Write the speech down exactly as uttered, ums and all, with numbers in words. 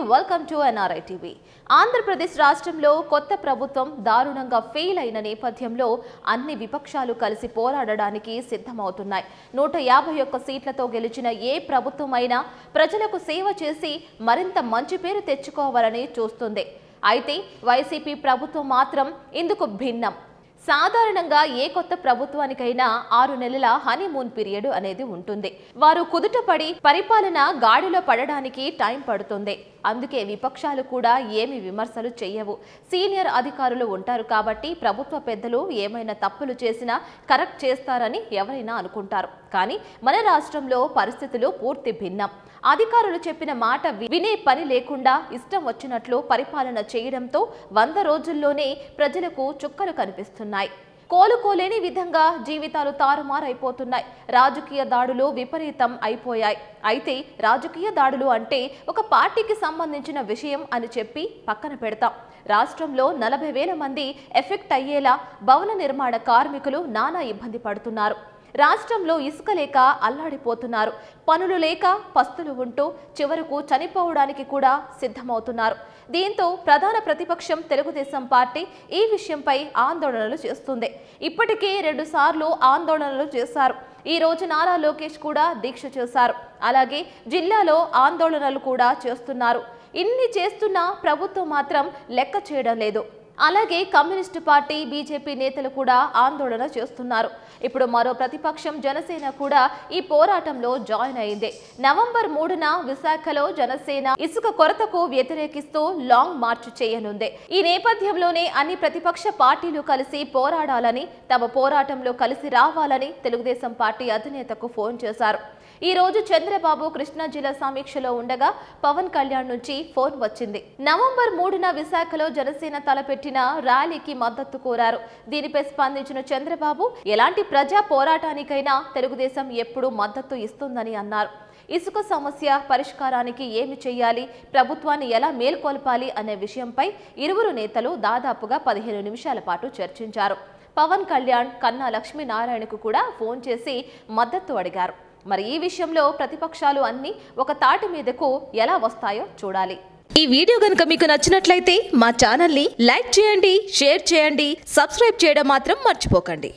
Welcome to NRI TV. Andhra Pradesh రాష్ట్రంలో కొత్త ప్రభుత్వం దారుణంగా ఫెయిల్ అయిన నేపథ్యంలో అన్ని విపక్షాలు కలిసి పోరాడడానికి సిద్ధమవుతున్నాయి. నూట యాభై ఒక్క సీట్లతో గెలిచిన ఏ ప్రభుత్వమైనా ప్రజలకు సేవ చేసి మరింత మంచి పేరు తెచ్చుకోవాలని చూస్తుంది. అయితే వైసీపీ ప్రభుత్వం మాత్రం ఇందుకు భిన్నం. సాధారణంగా ఏ కొత్త ప్రభుత్వానికైనా ఆరు నెలల హనీమూన్ పీరియడ్ అనేది ఉంటుంది. వారు కుదుటపడి పరిపాలన గాడిలో పడడానికి టైం పడుతుంది. అందుకే విపక్షాలు కూడా ఏమి విమర్శలు చేయవు. సీనియర్ అధికారులు ఉంటారు కాబట్టి ప్రభుత్వ పెద్దలు ఏమైనా తప్పులు చేసినా కరెక్ట్ చేస్తారని ఎవరైనా అనుకుంటారు. కానీ మన రాష్ట్రంలో పరిస్థితులు పూర్తి భిన్నం. అధికారులు చెప్పిన మాట వినే పని లేకుండా ఇష్టం వచ్చినట్లు పరిపాలన చేయడంతో వంద రోజుల్లోనే ప్రజలకు చుక్కలు కనిపిస్తున్నాయి. కోలుకోలేని విధంగా జీవితాలు తారుమారైపోతున్నాయి. రాజకీయ దాడులు విపరీతం అయిపోయాయి. అయితే రాజకీయ దాడులు అంటే ఒక పార్టీకి సంబంధించిన విషయం అని చెప్పి పక్కన పెడతాం. రాష్ట్రంలో నలభై వేల మంది ఎఫెక్ట్ అయ్యేలా భవన నిర్మాణ కార్మికులు నానా ఇబ్బంది పడుతున్నారు. రాష్ట్రంలో ఇసుక లేక అల్లాడిపోతున్నారు. పనులు లేక పస్తులు ఉంటూ చివరకు చనిపోవడానికి కూడా సిద్ధమవుతున్నారు. దీంతో ప్రధాన ప్రతిపక్షం తెలుగుదేశం పార్టీ ఈ విషయంపై ఆందోళనలు చేస్తుంది. ఇప్పటికే రెండు సార్లు ఆందోళనలు చేశారు. ఈ రోజు నారా లోకేష్ కూడా దీక్ష చేశారు. అలాగే జిల్లాలో ఆందోళనలు కూడా చేస్తున్నారు. ఇన్ని చేస్తున్నా ప్రభుత్వం మాత్రం లెక్క చేయడం లేదు. అలాగే కమ్యూనిస్టు పార్టీ బీజేపీ నేతలు కూడా ఆందోళన చేస్తున్నారు. ఇప్పుడు మరో ప్రతిపక్షం జనసేన కూడా ఈ పోరాటంలో జాయిన్ అయింది. నవంబర్ మూడున విశాఖలో జనసేన ఇసుక కొరతకు వ్యతిరేకిస్తూ లాంగ్ మార్చ్ చేయనుంది. ఈ నేపథ్యంలోనే అన్ని ప్రతిపక్ష పార్టీలు కలిసి పోరాడాలని, తమ పోరాటంలో కలిసి రావాలని తెలుగుదేశం పార్టీ అధినేతకు ఫోన్ చేశారు. ఈ రోజు చంద్రబాబు కృష్ణా జిల్లా సమీక్షలో ఉండగా పవన్ కళ్యాణ్ నుంచి ఫోన్ వచ్చింది. నవంబర్ మూడున విశాఖలో జనసేన తలపెట్టిన ర్యాలీకి మద్దతు కోరారు. దీనిపై స్పందించిన చంద్రబాబు ఎలాంటి ప్రజా పోరాటానికైనా తెలుగుదేశం ఎప్పుడూ మద్దతు ఇస్తుందని అన్నారు. ఇసుక సమస్య పరిష్కారానికి ఏమి చేయాలి, ప్రభుత్వాన్ని ఎలా మేల్కొల్పాలి అనే విషయంపై ఇరువురు నేతలు దాదాపుగా పదిహేను నిమిషాల పాటు చర్చించారు. పవన్ కళ్యాణ్ కన్నా లక్ష్మీనారాయణకు కూడా ఫోన్ చేసి మద్దతు అడిగారు. మరి ఈ విషయంలో ప్రతిపక్షాలు అన్ని ఒక తాటి మీదకు ఎలా వస్తాయో చూడాలి. ఈ వీడియో గనుక మీకు నచ్చినట్లయితే మా ఛానల్ని లైక్ చేయండి, షేర్ చేయండి, సబ్స్క్రైబ్ చేయడం మాత్రం మర్చిపోకండి.